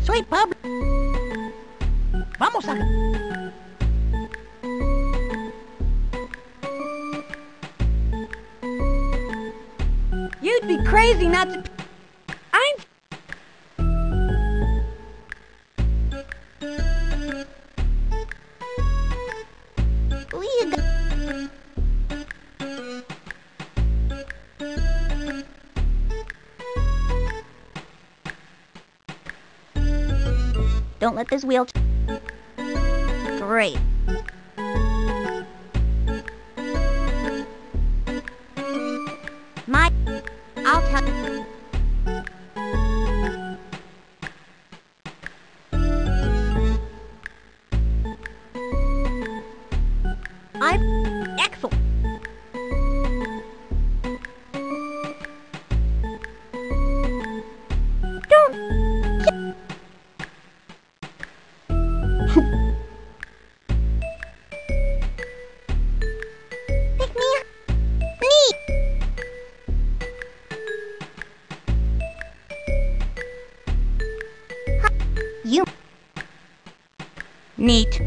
Soy Pablo. Vamos a... You'd be crazy not to... I'm... Don't let this wheel... Great. I'll tell you. I'm excellent. Don't. Pick me up. Neat. You. Neat.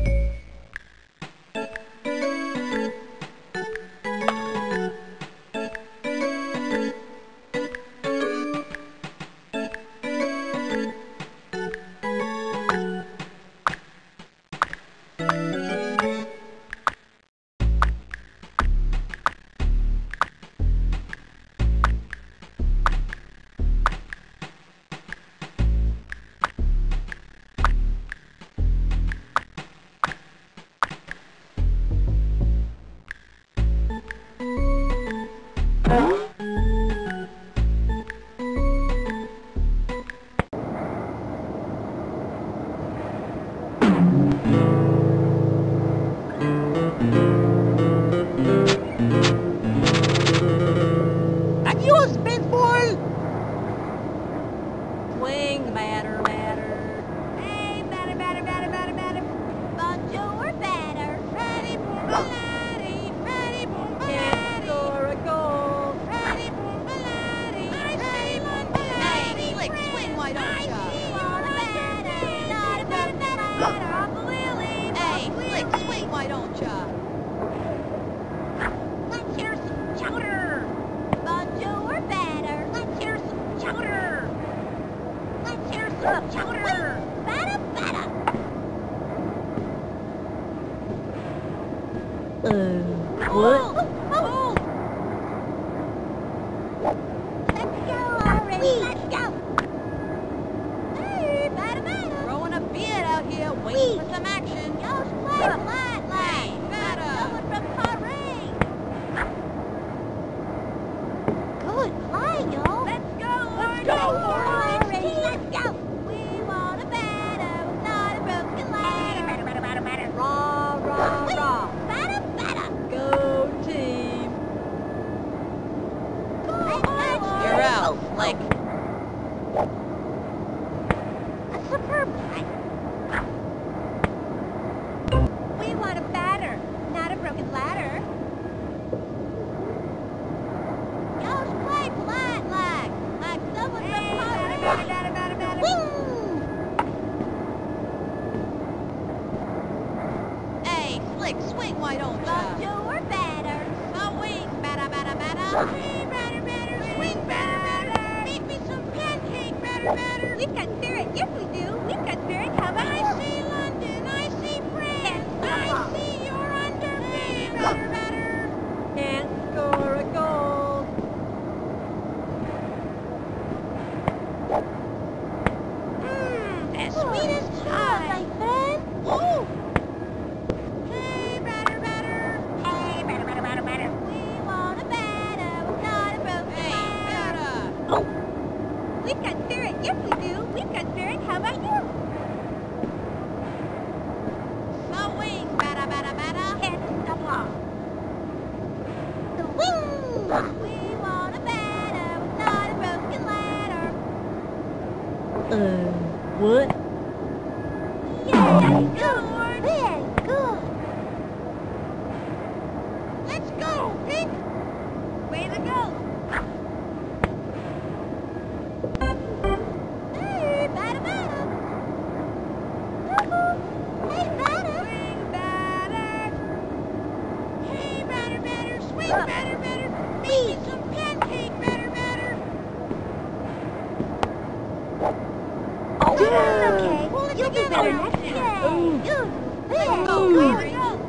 Adios, baseball! Swing, batter. Hey, batter. Bonjour, batter. Ready, boom, baladi. Ready, boom, Can't baladi. score a goal. Ready, boom, baladi. Ready, boom, baladi. Hey, Slick, swing, why don't I ya? see you're a batter. Not a batter. Papa Willie. Hey, Slick, swing, why don't ya? Let's hear some chowder. Bonjour, batter. Let's hear some chowder. Let's hear some chowder. Batter. What? Oh. Let's go already. Let's go. Hey, batter. Throwing a beard out here, waiting for some action. Yo's flat. Hey, batter. Someone from Paris. Good play, yo. Let's go, Orange. Let's go. We want a batter, not a broken ladder. Rah. Batter. Go team. You're out, Slick. A superb play. We want a batter, not a broken ladder. Yo's play flat like someone from Paris. Wing! Hey, Slick, swing, why don't ya? Bonjour, batter. Swing, batter. Hey, batter. Swing, batter. Make me some pancake, batter. We've got spirit. Yes, we do. We've got spirit. How about I see London. I see France. I see you're under me, batter. Can't score a goal. As sweet as pie. My friend. Woo! Hey, batter. Hey, batter. We want a batter, not a broken Hey, ladder. batter. We've got spirit. Yes, we do. We've got spirit. How about you? Swing, batter. Can't stop long. The wing. We want a batter, not a broken ladder. What? Yeah, good. Very good. Let's go, Pink. Way to go. Hey, batter. okay. You'll be better next time. Let's go, Orange.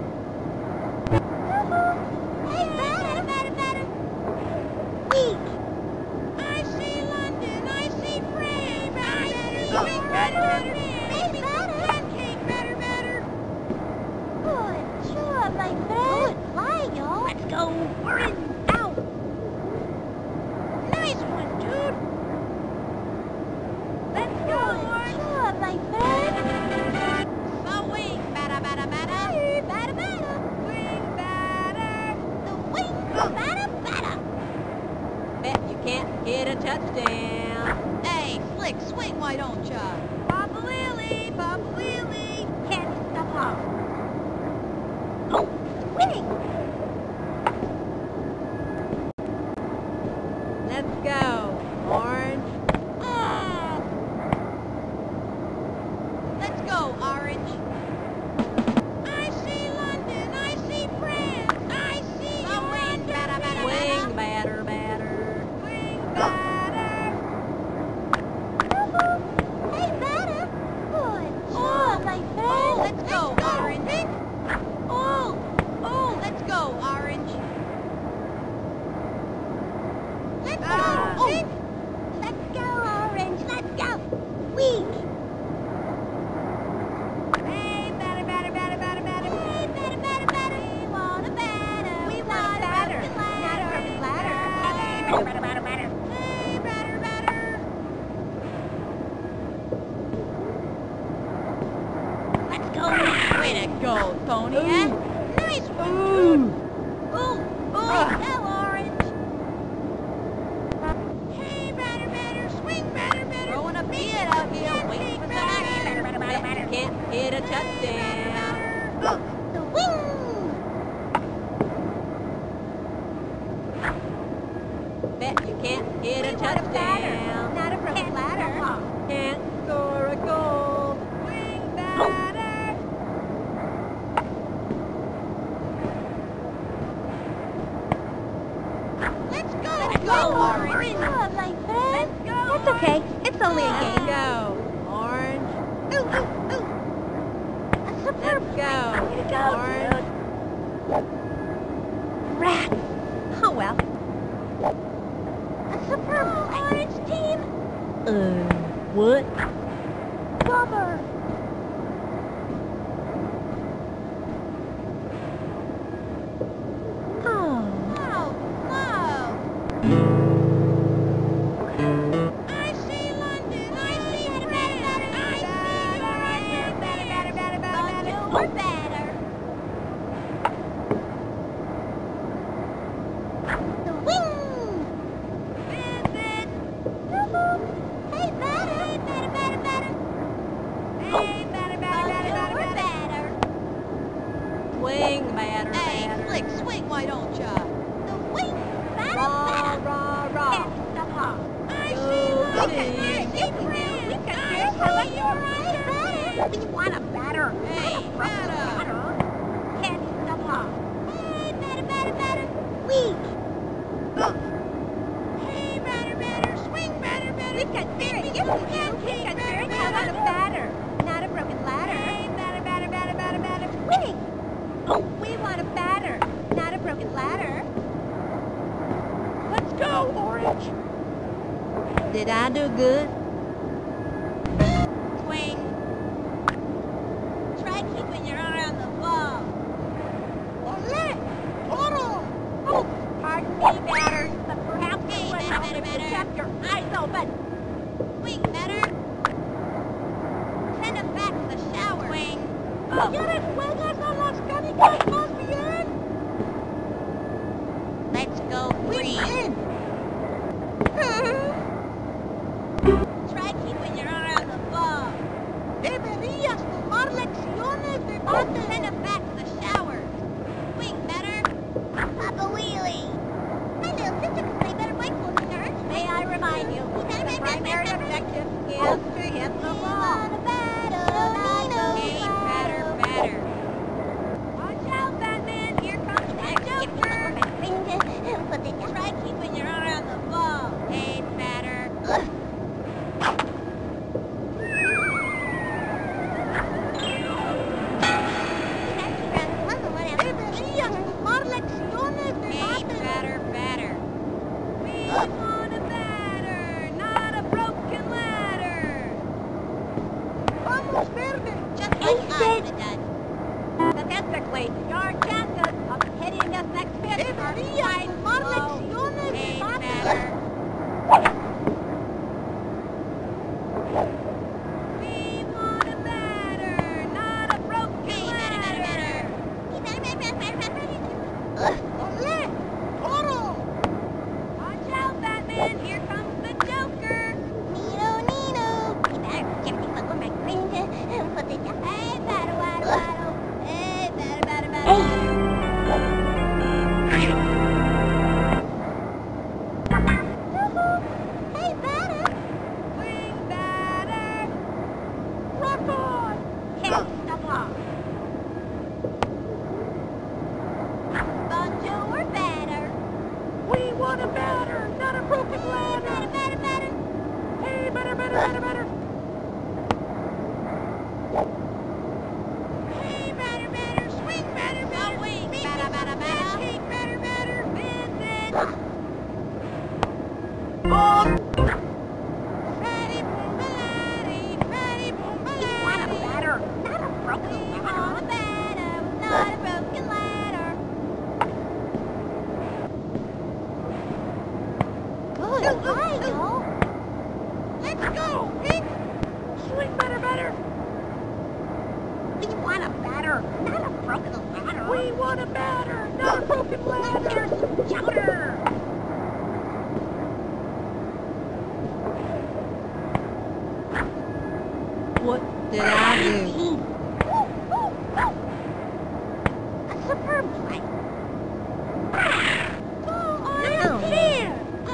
Hey, better. Weak. I see London. I see France. I see better. Maybe pancake. Better. Good job, my friend. Good fly, y'all. Let's go. We're in. Out. Nice one, dude. Let's go. Good job, my friend. Swing, bada. Wing batter. The wing batter. Bet you can't hit a touchdown. Hey, Slick, swing, why don't ya? Papa Lily. Can't stop off. Oh, swing. Let's go, Orange. Let's go, Orange. I see London. I see France. I see Swing, bada. Swing, batter. Wing batter. Hey, batter. Good job, my friend. Oh, let's go, Orange. Oh, let's go, Orange. Let's go. Ah. Let's go, Orange. Let's go. Weak. Hey, batter. Hey, batter. We want a batter. We want a batter. Not a perfect ladder. Batter. Hey, batter. Let's go. Way to go, Tony, eh? Nice one, dude. Go, Orange. Hey, batter. Swing, batter. Throwing a bit out here, waiting for some action. Bet you can't hit a touchdown. The wing. Bet you can't hit a We want a batter, touchdown. not a perfect ladder. Can't score a goal. Wing batter. Let's go, Orange. Good job, my friend. That's okay. It's only a Let's game. go, Orange. Ooh. A superb Let's go, Way to go, Orange. dude. Rat. Oh, well. A superb Orange team. What? Bummer. Oh. I see London. I see France. I see Orange. Batter. The wing. Visit. Hey, batter. Hey, batter. Swing, batter. Hey, Slick, swing, why don't ya? The wing. Rah. Can't stop off. I Go see London. team. I see France. I see Orange. We want a batter. Hey, batter. Can't stop off. Hey, batter. Weak. Hey, batter. Swing, batter. We've got spirit. We've got spirit. How about a batter? Not a broken ladder. Hey, batter. Swing. We want a batter. Not a broken ladder. Let's go, Orange. Did I do good? Swing. Try keeping your eye on the ball. Ole! Oro! Oh, pardon me, batter, but perhaps it would help if you kept your eyes open. Swing, better. Send him back to the shower. Swing. ¿Quieres juegas a las canicas más bien? Let's go, green. Try keeping your eye on the ball. Deberías tomar lecciones de bate. Send him back to the shower. Swing, better. Papa Wheelie. My little sister can play better baseball than her. May I remind you, the primary objective is to hit the ball. Hey, batter. Watch out, Batman. Here comes the Joker. Try keeping your eye on the ball. Hey, batter. want a batter, not a broken ladder. Hey, batter. Hey, batter, swing, batter, Swing, beat batter, me batter, some batter. pancake, batter, visit. Oh! Fatty boom baladi, fatty boom baladi. You want a batter, not a broken We ladder. want a batter, not a broken ladder. Good. Hi, y'all. Let's go, Pink. Swing, batter. We want a batter, not a broken ladder. We want a batter, not a broken ladder. Here's some chowder. What did I do? A superb play. Go on No. here.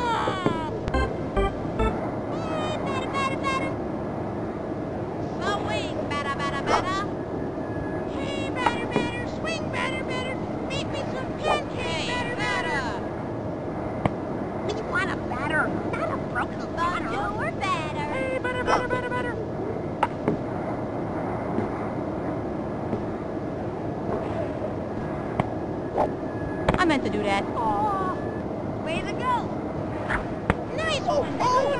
Hey, batter. Swing, batter. Hey, batter, swing, batter. Beat me some pancake, batter. We want a batter, not a broken ladder. Or batter. Hey, batter. I meant to do that. Aw, way to go. Nice one,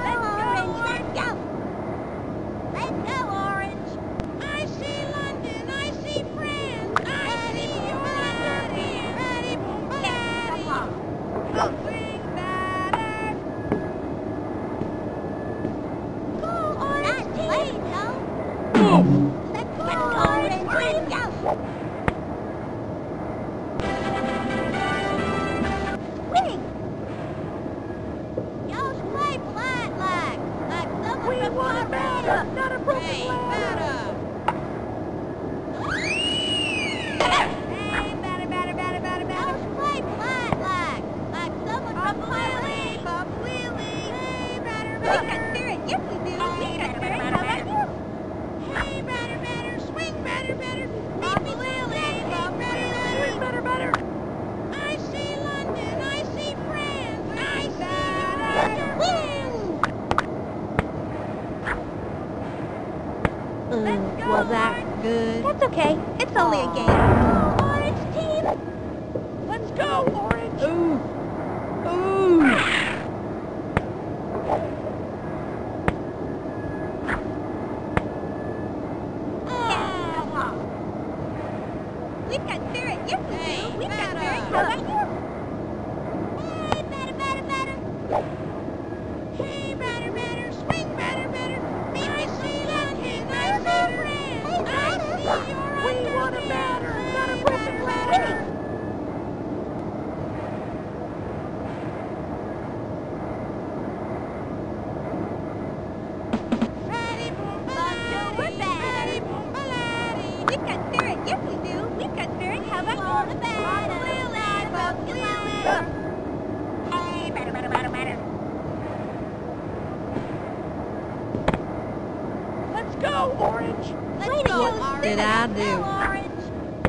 Let's go, Orange. I see London, I see France, I see your Fatty boom baladi. Swing batter. Go, Orange team. Let's go, Orange. Let's go. Winning. Y'all play flat like someone We from want a batter, Colorado. not a broken Hey, ladder. batter. Hey, batter. Y'all play flat like someone from Colorado. Bob Wheelie. Hey, batter. We got spirit. Yes, we do. We got spirit. How about you? Hey, batter. Swing, batter. Bob Wheelie. Bob Swing, Wheelie. batter. I see London, I see France, I see batter. Win! Let's go, Was that Orange. good? That's okay. It's only a game. Orange team. Let's go, Orange. Ooh. We've got spirit. Yes, we Hey, do. We've got batter. spirit. How about you? Hey, batter. Hey, batter. Swing, batter. I see London, I see France, I see your We want a batter, not a broken ladder. Fatty boom baladi, We've got spirit. Yes, we do. We've got spirit. How about you? Bob Wheelie. Hey, batter. Let's go, Orange. Let's Way to go, go, Orange. Did I do? Go, Orange.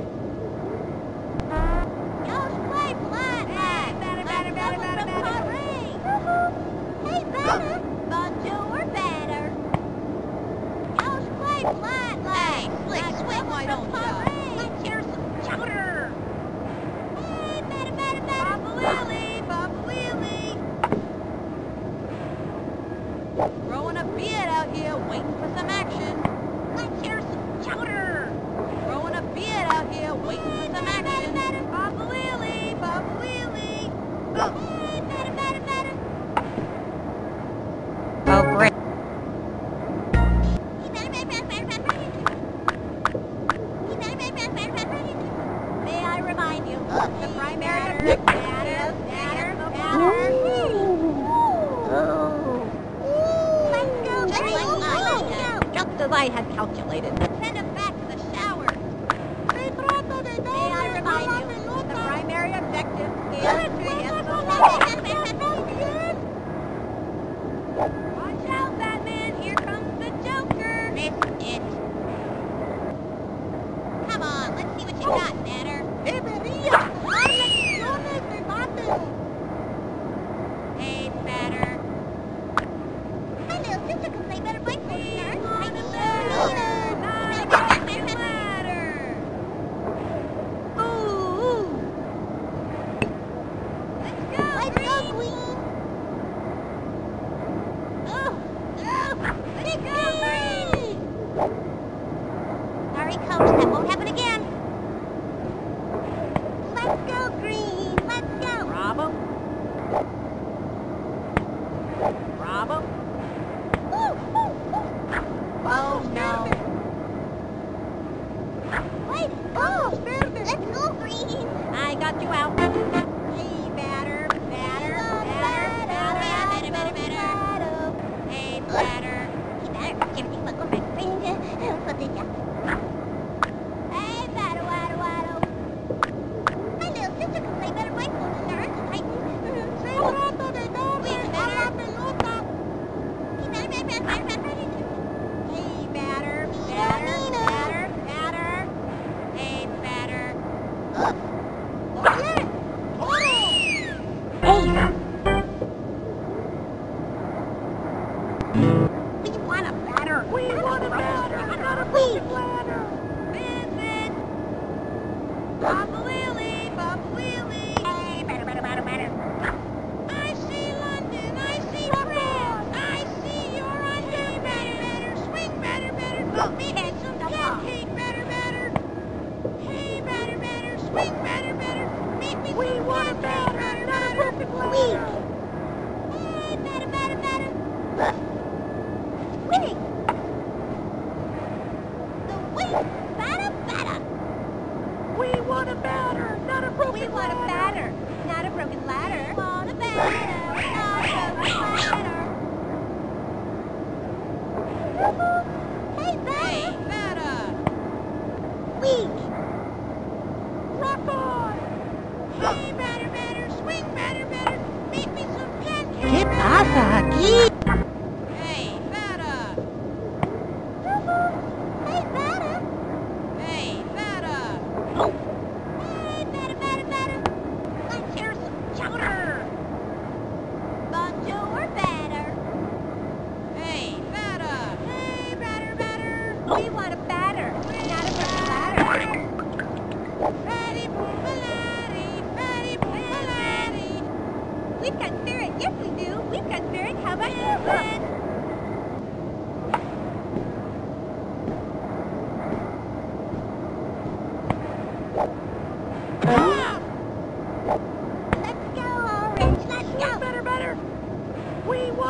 Y'all play flat like someone from Paris. Hey, batter. Bonjour or batter. Y'all play flat like Hey, Slick, swing, someone why from don't ya? Paris. Let's hear some chowder. Hey, batter. Bob Wheelie. Growing a beard out here, waiting for some action. Let's hear some chowder. Growing a beard out here, waiting for some action. Bob Wheelie. Hey, batter. Oh, great. May I remind you, the primary batter. Let's go, Just as I had calculated. Send him back to the shower. May I remind you, the primary objective is to Watch out, Batman. Here comes the Joker. Missed it. Come on, let's see what you got, Natter.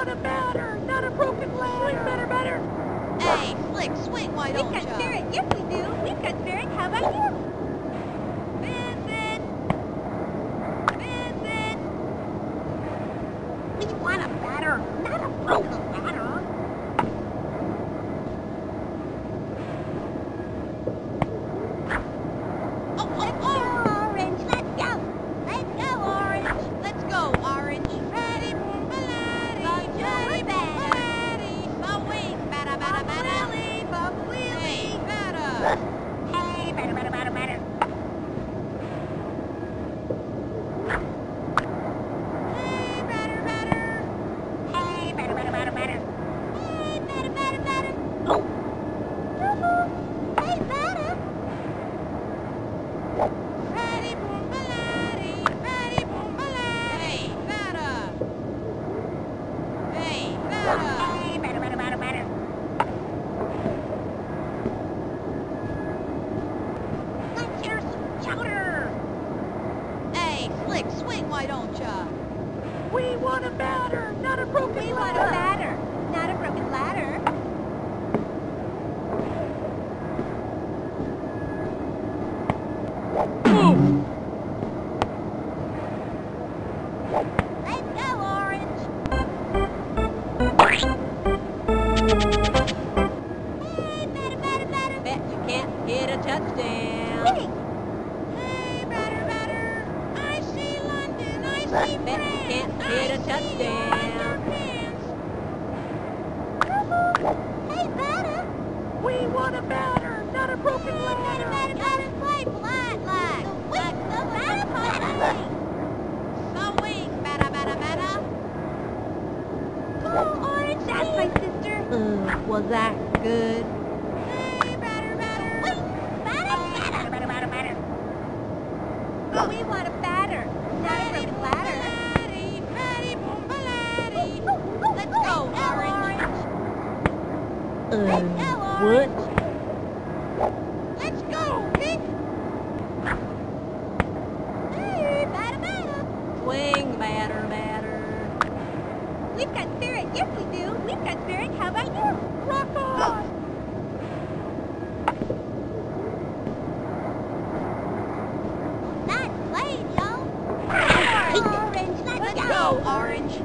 want a batter, not a broken ladder. Swing better, better. Hey, Slick, swing, why don't We've got ya? spirit. Yes, we do. We've got spirit. How about you? Visit. We want a batter, not a broken ladder. Orange, let's go. Let's go, Orange. Let's go, Orange. Ready, boom, baladi. Ready, boom, baladi. Swing, batter, batter, batter. Hey, batter. Hey, batter, batter, batter, batter. Hey, batter, batter. Hey, batter, batter, batter, batter. Hey, batter, batter, batter. Oh. Hey, batter. Ready, boom, baladi. Ready, boom, baladi. Hey, batter. Hey, batter. Hey, batter, batter, batter, batter. Let's hear some chowder. Hey, Slick, swing, why don't ya? We want a batter, not a broken We want a ladder. batter, not a broken ladder. Let's go, Orange. Hey, batter, batter, batter. Bet you can't hit a touchdown. Winning. Hey, batter, batter. I see London, I see Bet you France. can't hit a I see touchdown. underpants. Hey, batter. We want a batter, not a broken ladder. Batter, play flat like. Like the batter, batter. Swing, batter, batter, batter. Go, Orange. That's my sister. Was that good? Hey, batter, batter. Batter, batter, batter, batter, batter. We want a batter, not a broken ladder. Baladi, ready, boom, baladi. Let's go, Orange. Let's go, What? Orange. Let's go, Pink. Hey, batter, batter. Swing, batter, batter. We've got spirit. Yes, we do. We've got spirit. How about you? Rock on. Nice play, y'all. Orange, let's Go, go. Orange.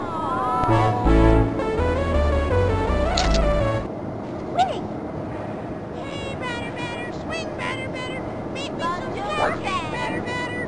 Winning. Hey, batter, batter. Swing, batter, batter. Beat me Bunch some of cash, batter. batter, batter.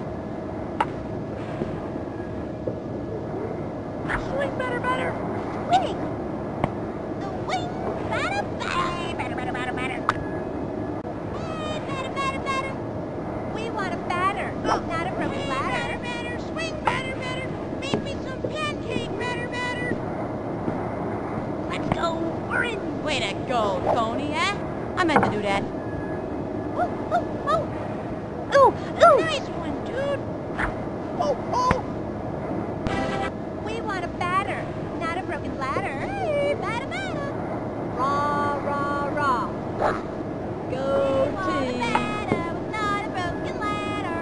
Swing, batter, batter. Winning. The wing, batter, batter. Hey, batter, batter, batter, batter. Hey, batter, batter, batter. We want a batter, not a broken Hey, ladder. batter, batter. Swing, batter, batter. Beat me some pancake, batter, batter. Let's go, Orange. Way to go, Tony, eh? I meant to do that. Oh, oh, oh. Ooh, ooh. Nice one, dude. Oh, oh. We want a batter, not a broken ladder. Hey, batter, batter. Rah, rah, rah. Go Want a team. batter, not a broken ladder.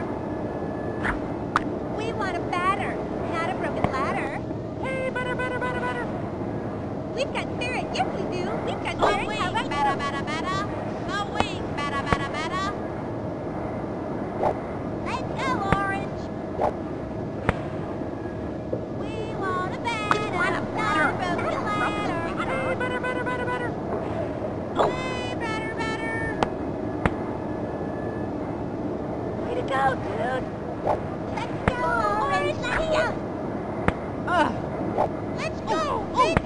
We want a batter, not a broken ladder. Hey, batter, batter, batter, batter. We've got spirit. Yes, we do. We've got Swing, spirit. How about batter, you? batter, batter. Swing, batter, batter, batter. Let's go, Orange. We want a batter, not a broken ladder. Hey, batter, batter, batter, batter. Hey, batter, batter. Way to go, dude. Let's go, Orange. Let's go. Let's go, Pink.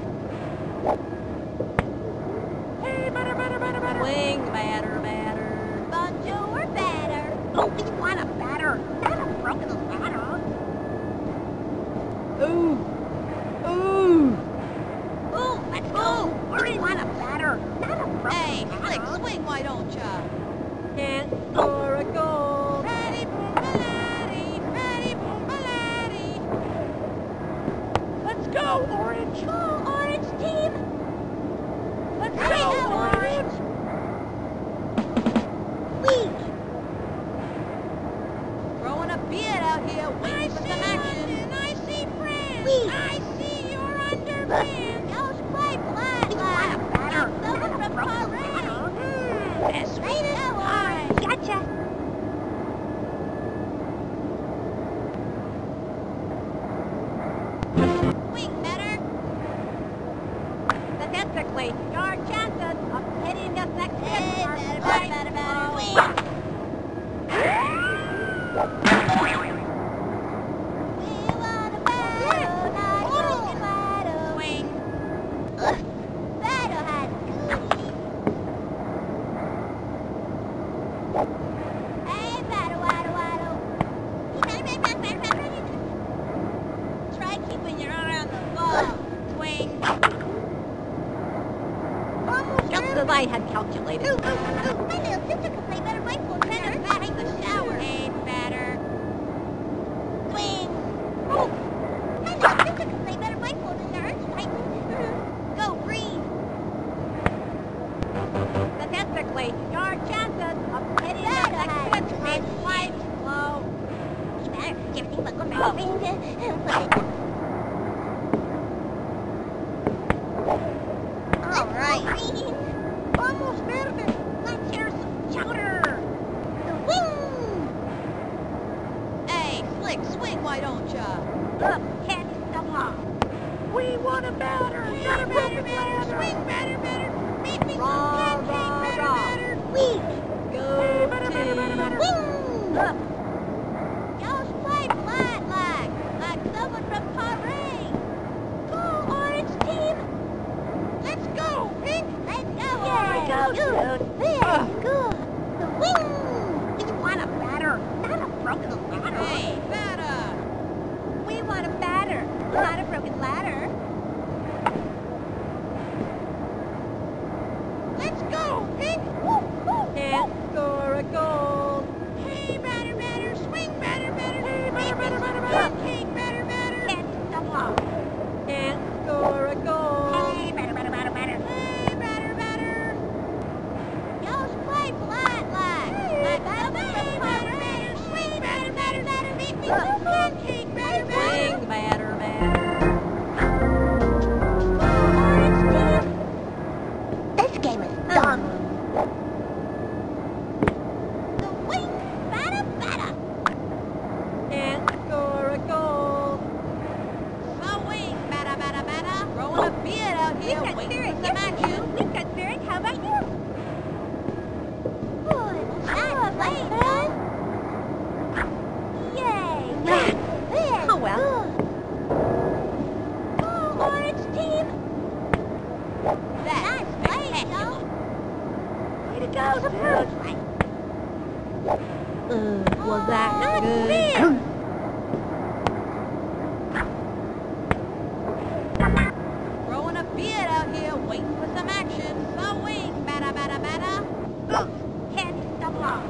Hey, batter, batter, batter, batter. Swing, batter, batter. Bonjour, we're batter. Oh, we want a batter, not a broken ladder. Ooh. Ooh. Ooh, let's go. We want a batter, not a broken Hey, Slick, ladder. swing, why don't ya? Can't score a goal. Ready, boom, baladi. Ready, boom, baladi. Let's go, Orange. Go, Orange team. Let's Let's go, go, Orange. Weak. Throwing a beard out here, I waiting for see some action. London, I see France. Wee. I see you're under batter, man. Y'all play flat like. Batter. Someone from Paris. As sweet as pie. Gotcha. Swing better. Statistically, your chances of hitting this next hit are quite low. We want a battle, not a broken battle. Swing. Battle has cooties. Hey, battle, waddle, waddle. Try keeping your eye on the ball. Swing. Just as I had calculated. My little sister could play better rifle than her. Take the shower. Hey, batter. Swing. My little sister could play better rifle than her. Go green. Statistically, your chances of hitting this Battle next has hit are quite low. All right. Almost verde. Let's hear some chowder. The wing. Hey, Slick, swing, why don't ya? Look, candy stuff off. We want a batter. Not a broken ladder. Swing, batter, batter. Make me some Raw, pancake, raw, batter, raw. batter. Weak. Go team. Wing. Look, Y'all play flat like someone from Paris. Go orange team. Let's go, Pink. Let's go Yeah, orange. go, Good. dude. Very good. The wing. we want a batter. Not a broken ladder. Hey, batter. We want a batter, not a broken ladder. Let's go, Pink. Can't score a goal. Hey, batter, batter. Swing, batter, batter. Hey, batter, batter, batter, batter. Pancake, batter, batter. Candy stuff off. Can't score a goal. Hey, batter, batter, batter, batter. Hey, batter, batter. Y'all play flat like someone from Paris. Swing, batter, batter, batter. Make me some pancake, batter, batter. Swing, batter, batter. Orange team. This game is done. The wing. Batter, batter. Can't score a goal. Swing, batter, batter, batter. Rolling a beard out here. got Waiting spirit, for some yes, action. We've got spirit. How about you? Good. Nice play, son. Yay. Very Oh, well. good. Go, orange team. That's Nice play, spectacular. y'all. Way to go, dude. Was that good? Growing a beard out here, waiting for some action. Swing, batter, batter, batter. Candy stuff off.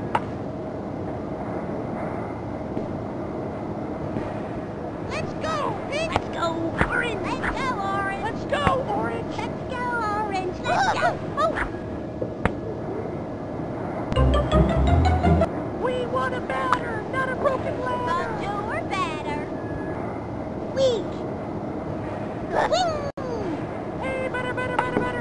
Let's go, Pink. Let's go, orange. Let's go, orange. Let's go, orange. Let's go, orange. Let's go. We want a batter, not a broken ladder. Bonjour or batter. Weak. Wing. Hey, batter, batter, batter, batter.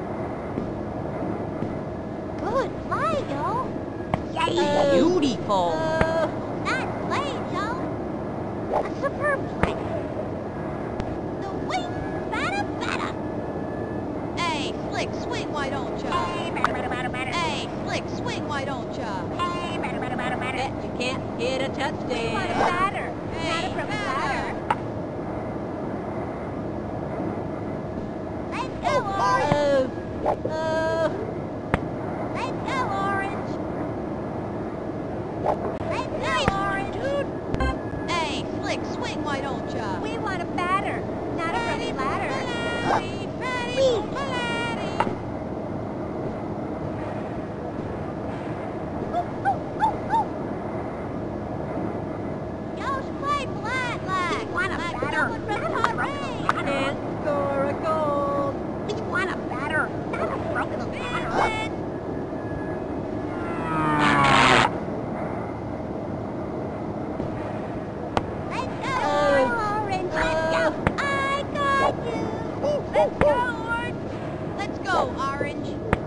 Good play, y'all. Yay. Beautiful. Nice play, y'all. A superb play. The wing. Batter, batter. Hey, Slick, swing, why don't ya? Hey, batter, batter, batter, batter. Hey, Slick, swing, why don't ya? Hey, batter, batter, batter, batter. Bet you can't hit a We want a touchdown. batter, not a Hey, broken batter. ladder. Let's go, orange. Let's go, orange. Let's go, orange. Hey, Slick, swing, why don't ya? We want a batter, not a broken ladder. Fatty, fatty, Weak. fatty. Y'all play flat like. We want a like batter, someone from not a broken Paris. ladder. Can't score a goal. We want a batter, not a broken Let's go, Orange. Let's go, Orange.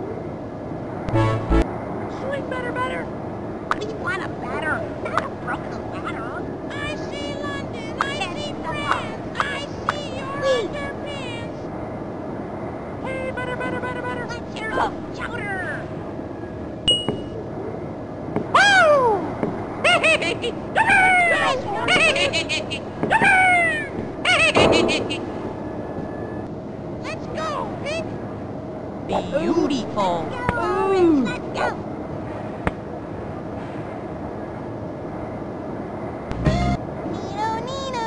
Swing better. We want a batter, not a broken ladder. I see London. I see France. I see your underpants. Hey, better. Let's hear some chowder. Let's go, Pink. Beautiful. Let's go. Nino.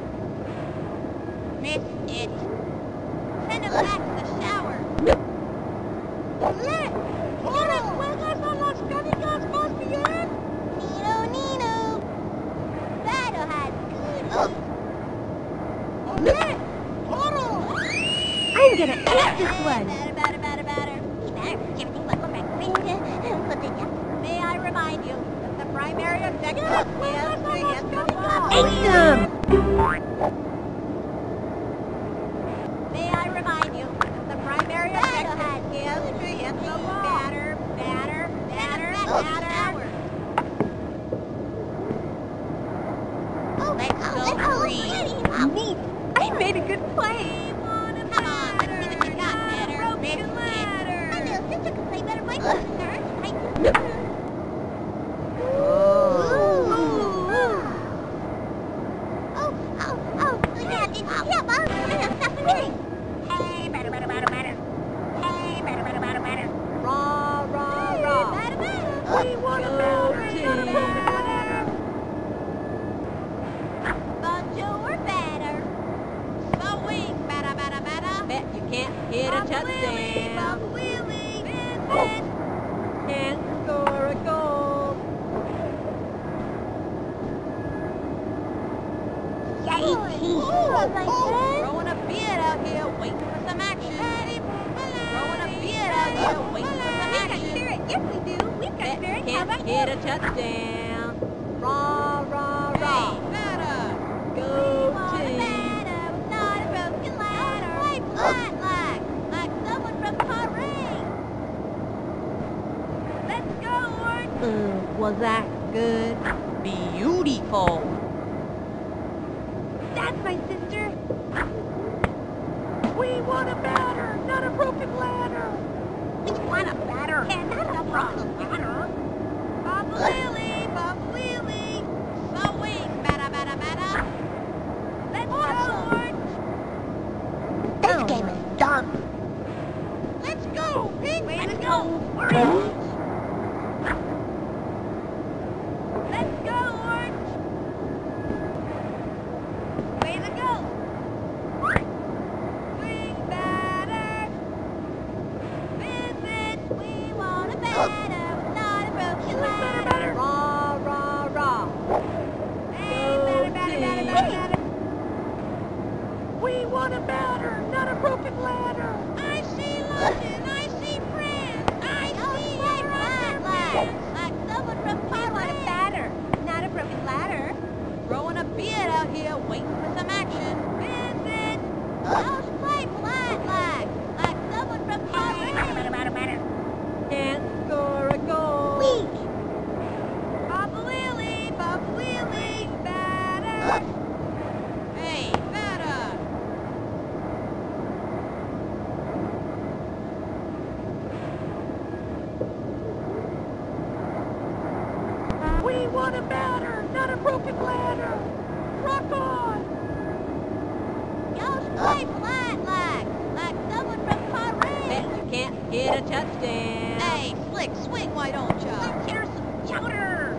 Missed it. Send him back to the shower. ¿Quieres juegas a las canicas más bien? Nino. Battle has good. I'm gonna eat this one. Batter. Everything but the May I remind you that the primary objective is to hit the ball. Eat them. May I remind you that the primary objective is to hit the ball. Batter. Let's go, Green. Neat. I made a good play. Come on, let's see what you got, Batter. Missed it. My little sister can play better baseball than her. Yeah, Mom. Stop the game. Hey, better. Hey, better. Raw. We want a batter, not a broken ladder. Bonjour or batter. Swing, batter. Bet you can't hit a touchdown. Wheelie. Can't score a goal. Throwing a beard out here, waiting for some action. Throwing a beard out here, waiting for some action. Yes, we do. We've got Bet spirit. you How can't about hit a touchdown. Raw. Hey, Batter. Go team. Not a broken ladder. Play flat like someone from Paris. let's go, Orange. Was that good? Beautiful. That's my sister. We want a batter, not a broken ladder. We want a batter, not a broken ladder. Bubba Wheelie. Swing, batter. Let's go, Orange. This game is done. Let's go, Pink. Way Let's to go. go, Orange. Let's go, Orange. Way to go. Swing batter. Visit. We want a batter, not a broken ladder. Raw. Hey, Go batter. team. We want a batter, not a broken ladder. I see London. I see France. I see your underpants. Like someone from We want a Paris. batter, not a broken ladder. Throwing a beard out here, waiting for some action. Visit. Just play flat like someone from Paris. Batter. Can't score a goal. Weak. Bubba Wheelie. Batter. Hey, batter. We want a batter, not a broken ladder. Rock on. Just play flat like someone from Paris. Bet you can't hit a touchdown. Hey, Slick, swing, why don't ya? Let's hear some chowder.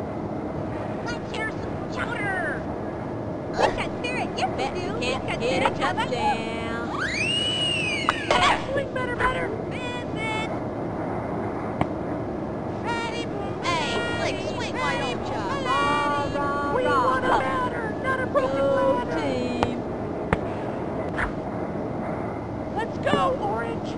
We've got spirit. Yes, Bet we do. you We've can't got hit a spirit. How about you? touchdown. Swing better. Visit. Ready? Hey, Slick, swing, why don't ya? We want a Raw. batter, not a broken Go ladder. team. Let's go, Orange.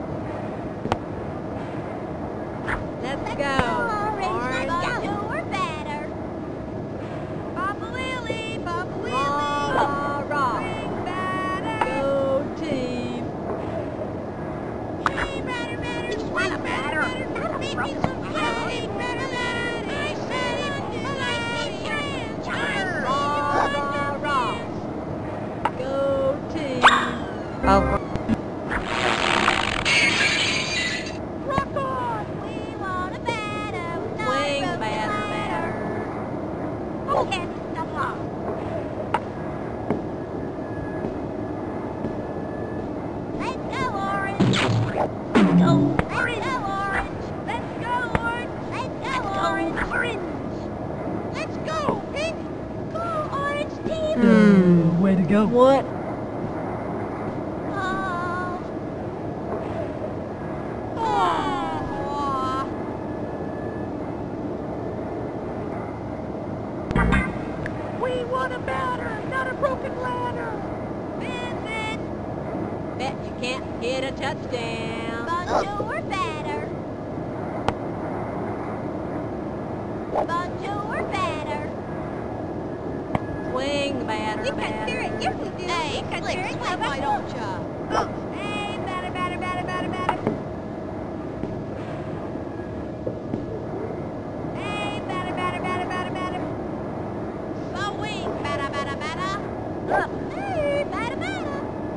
Let's go. Orange. Let's go. Or batter. Bubba Wheelie. Raw. Bring batter. Go team. Oh. Rock on! We want a batter, not Swing, a broken batter, ladder. Oh, and the law. Let's go, Orange. Go, Let's orange! go, Orange. Let's go, orange! Let's go, Go, Orange. orange! Let's go, Pink. Go, Orange team. Way to go. What? Oh. Aw. We want a batter, not a broken ladder! Vincent. Bet you can't hit a touchdown. Bonjour or batter. Bonjour or batter. Swing, batter, We can batter. steer it. Yes, we do. Hey, We can Slick, steer it. swing, How about why don't ya? Oh, hey, batter, batter, batter, batter, batter. Hey, batter, batter, batter, batter, batter. Swing, batter, batter, batter. Hey, batter, batter.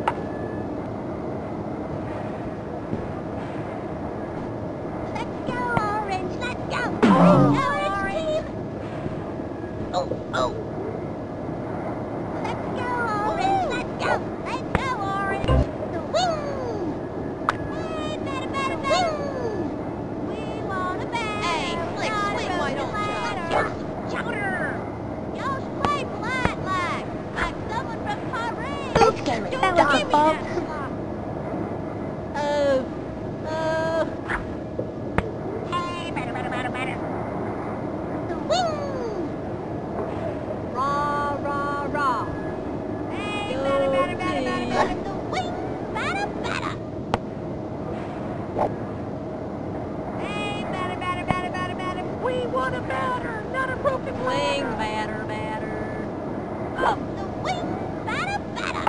Let's go, Orange. Let's go. Orange team. Oh, oh! Let's go, Orange. Let's go. Let's go, Orange. The wing. Hey, batter, batter, batter. We want a batter. Hey, Slick, not a swing, why broken don't ya? ladder. Chowder! Y'all play polite like someone from Paris. Okay, Don't stop, give me Bob. that slop. Hey, batter, batter, batter, batter! The wing. Rah, rah, rah. Hey, Go batter, batter, batter, batter, team. batter. The wing. Batter, batter. Hey, batter, batter, batter, batter, batter. We want a batter, not a broken Swing, ladder! batter, batter. The wing. Batter, batter.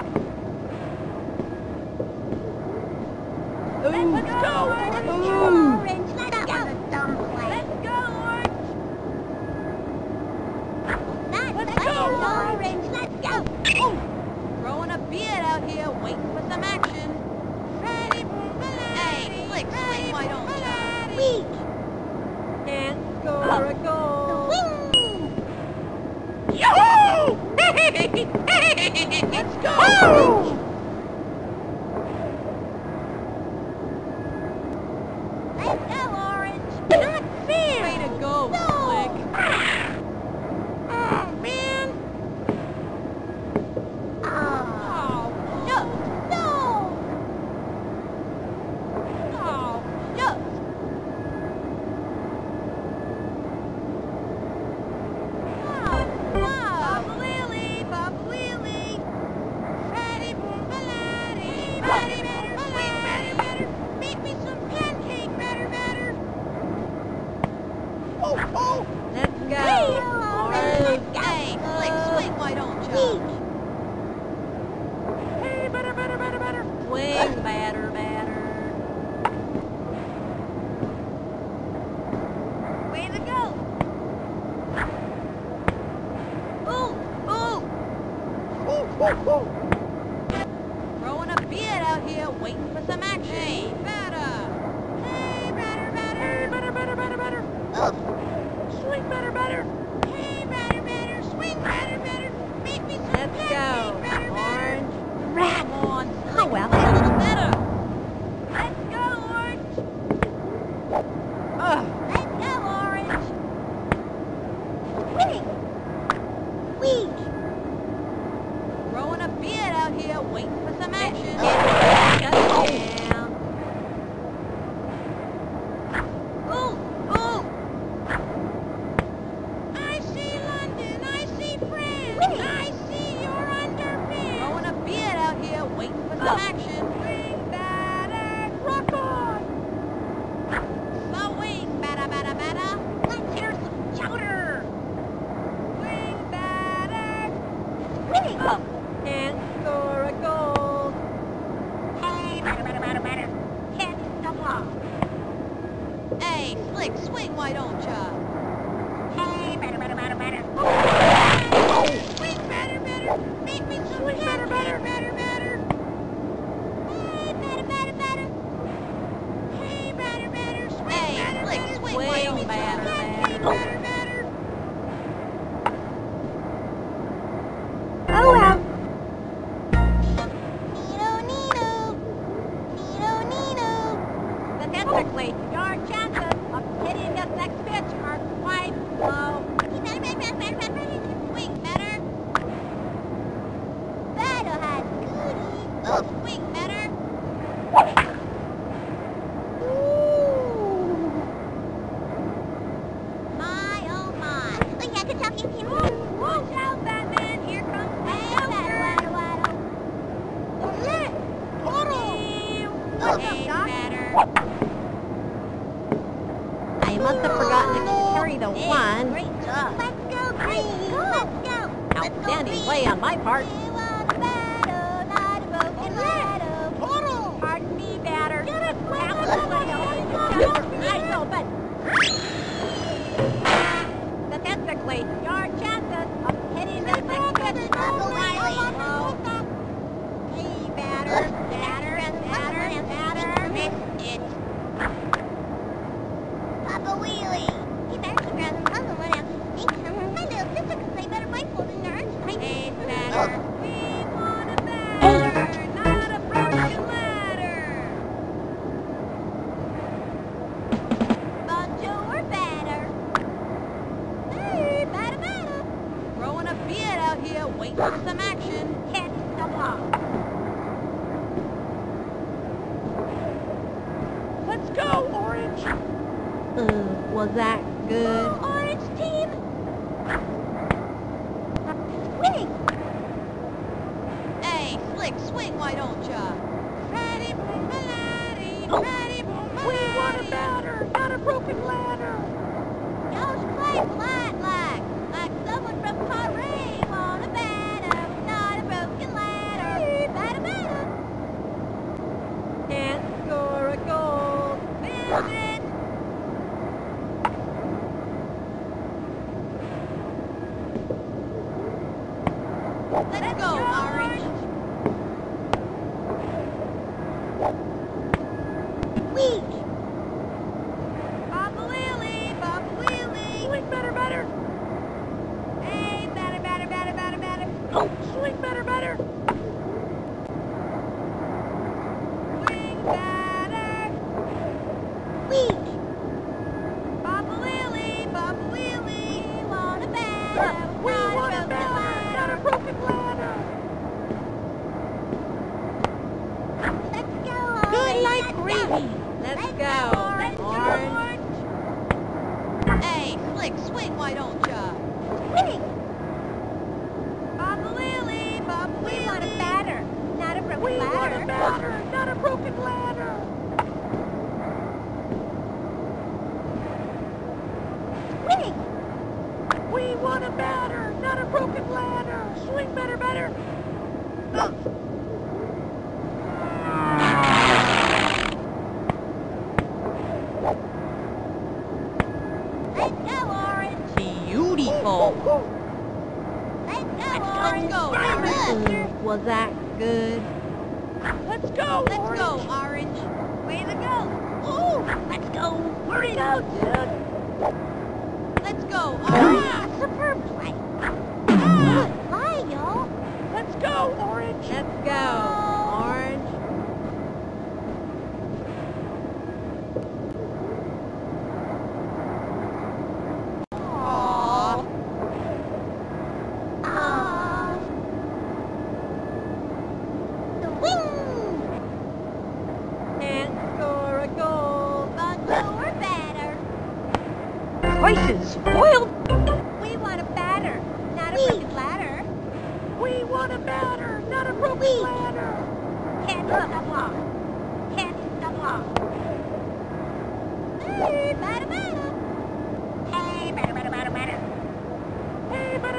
Let's go, orange! Orange, let's That go. was a dumb play. Let's go, Orange. That's Let's the go, Orange. Let's go. Throwing a beard out here, waiting for some action. Ready, Hey, Slick, swing, why don't ya? Weak. Can't score a The goal. wing. Yahoo! Let's go! Let's go, Orange. Not fair! Way to go, No. Slick. Oh, man! Oh. Oh, No. No. oh. No. Bob Lily, Bob Lily. Ready, boom, baladi, ready, batter, sweet, batter, batter. Make me some pancake, batter, batter. Oh, oh! Let's go. Hey, Orange. let's go. Hey, Slick, swing, why don't ya? Weak. Hey, batter, batter, batter, batter! Swing, batter, batter. Way to go. Ooh, ooh. Ooh, ooh, ooh! Throwing a beard out here, waiting for some action. Hey, batter. Hey, batter, batter. Hey, batter, batter, batter, batter! Swing, batter, batter! Hey, batter, batter. Swing, batter, batter. Make me some Let's go. pancake, batter, batter. Orange. Rat! Come on, Slick. Oh, well. Play a little better. Let's go, Orange. Ugh. Let's go, Orange. Winning. Weak. Throwing a beard out here, waiting for some action. Touchdown. Ooh, ooh. I see London. I see France. Winning. I see you're underpants. Throwing a beard out here, waiting for some action. Swing, batter. Rock on! Swing, batter, batter, batter. Let's hear some chowder. Swing, batter. Winning! Oh, can't score a goal. Hey, batter, batter, batter, batter! Hit the ball! Hey, Slick, swing, why don't ya? Hey, batter, batter, batter, batter! Swing, batter, batter. Make me some Swing, batter, pancake, batter. batter, batter. Technically, your chances of hitting this next pitch are quite low. Swing better. Battle has goodies. Oh, swing better. My, oh my. Oh yeah, good talking to you. Watch out, Batman! Here comes the I must have forgotten to carry the one. Great job. Let's go, Green. Let's go. Outstanding play on my part. You want a battle, not a broken ladder. Pardon me, batter. I know, but statistically, your chances of hitting this next pitch are quite low. Hey, batter. Missed it. Papa Wheelie. He better keep around the puzzle one else. My little sister can play better rifle than nerds. Hey, batter. We want a batter, not a broken ladder. Banjo or batter? Hey, batter. Throwing a beard out here, waiting for some action. Hit the ball. Let's go, Orange. Was that good? Orange team. Swing. Hey, Slick, swing, why don't ya? We want a batter, not a broken ladder. Y'all play flat like someone from Paris. Want a batter, not a broken ladder. Batter. Can't score a goal. Visit. Let's go, Orange. Weak. Papa Lily. Swing better. Hey, batter. Oh, swing better. Swing batter. Weak. Papa Lily. We want a batter. We want a batter, not a broken ladder. Let's go, Good Orange. like gravy. Let's go, Orange. Hey, Slick, swing, why don't ya? Swing. Papa Lily. We want a batter, not a broken We want a ladder. batter, not a broken ladder. Swing. We want a batter, not a broken ladder. Swing better. Let's go, Orange. Beautiful. Let's go, Let's Orange. go, Orange. Was that good? Let's go, Let's go, Orange. Way to go. Ooh, let's go. Where do you go, dude? Let's go, Orange. Superb play. Fly, y'all. Let's go, Orange. Let's go, Orange. Aww. The wing. Can't score a goal. Banjo or batter. Prices spoiled. We want a batter, not a broken ladder. We want a batter, not a broken ladder. Can't hit the ball. Hey, batter. Hey, batter. Hey, batter. Hey, batter.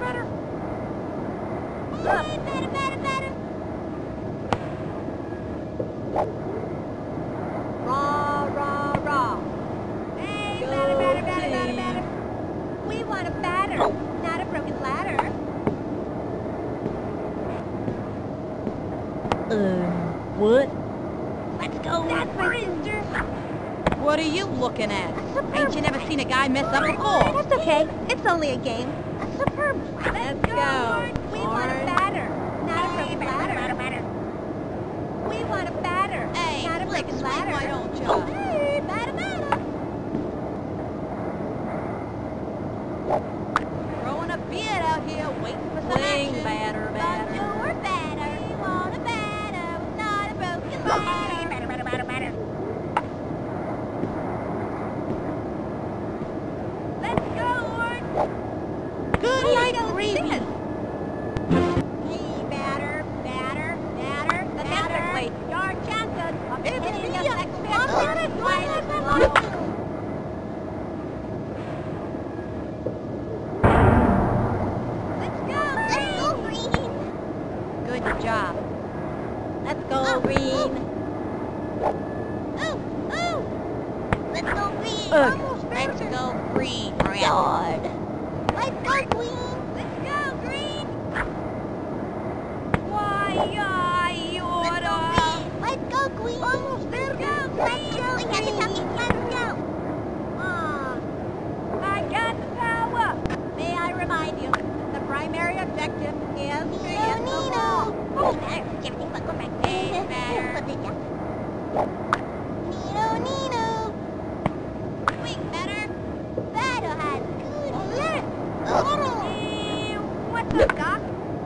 Rah. Hey, Go batter. We want a batter, not a broken ladder. What? Let's go, Rooster. What are you looking at? Ain't you never seen a guy mess up before? That's okay. It's only a game. A superb play. Let's go, We want a Orange. batter, not a broken ladder. We want a batter, Hey, not a Slick, broken swing, ladder. why don't ya? Hey, Batter, batter. Throwing a bid out here, waiting for some Swing, action. batter, batter. You're better. We want a batter, not a broken batter. Batter, batter, batter, batter. Let's go, Lord. Good night, Reese. Hey, batter, batter, batter, Batter. Your chances of It's hitting me, the I'm next batter, pitch batter, are quite low. Let's go, Green. Good job. Let's go, Green. Ooh, ooh. Let's go, Green. Ugh. Let's go green, Red. God. Let's go, Green. Let's go, Green. Why, you Let's go, Green. Let's go, Green. Almost there. Let's go, Green. We got the talking. Let's go. I got the power. May I remind you, the primary objective is to hit the ball. Oh, batter. Everything but go back. Hey, batter. Nino. Swing, batter. Batter has good luck. What's up, Doc?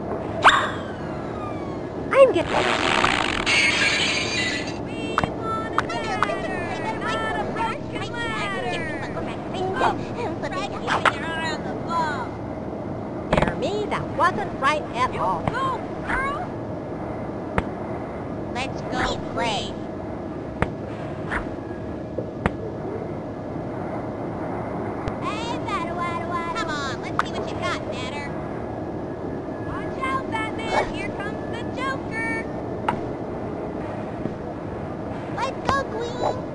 I'm getting We want a batter, not a broken ladder. Strike you're around the ball. Dear me, that wasn't right at all. Go, girl. Let's go play. Hey, batter. Come on, let's see what you got, batter. Watch out, Batman. Here comes the Joker. Let's go, Green.